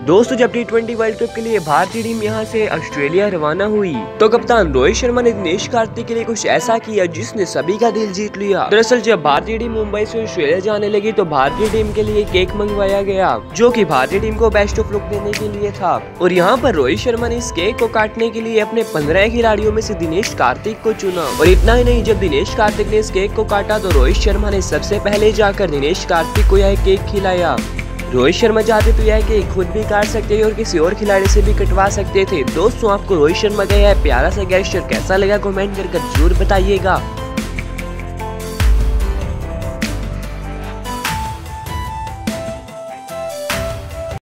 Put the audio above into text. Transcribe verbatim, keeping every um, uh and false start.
दोस्तों जब T twenty world cup के लिए भारतीय टीम यहां से ऑस्ट्रेलिया रवाना हुई तो कप्तान रोहित शर्मा ने दिनेश कार्तिक के लिए कुछ ऐसा किया जिसने सभी का दिल जीत लिया। दरअसल जब भारतीय टीम मुंबई से ऑस्ट्रेलिया जाने लगी तो भारतीय टीम के लिए केक मंगवाया गया जो कि भारतीय टीम को बेस्ट ऑफ लुक देने के लिए था। और यहाँ पर रोहित शर्मा ने इस केक को काटने के लिए अपने पंद्रह खिलाड़ियों में से दिनेश कार्तिक को चुना। और इतना ही नहीं, जब दिनेश कार्तिक ने इस केक को काटा तो रोहित शर्मा ने सबसे पहले जाकर दिनेश कार्तिक को यह केक खिलाया। रोहित शर्मा चाहते तो यह केक खुद भी काट सकते थे और किसी और खिलाड़ी से भी कटवा सकते थे। दोस्तों आपको रोहित शर्मा का यह प्यारा सा गेस्चर कैसा लगा कमेंट कर जरूर बताइएगा।